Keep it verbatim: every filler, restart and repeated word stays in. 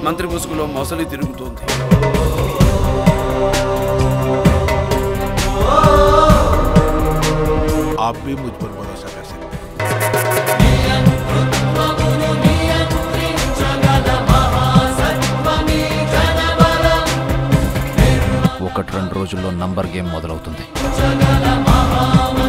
మంత్రి ముసుగులో మొసలి తిరుగుతోంది. आप भी मुझ पर भरोसा कर सकते हैं। ఒకటి రెండు రోజుల్లో నంబర్ గేమ్ మొదలవుతుంది.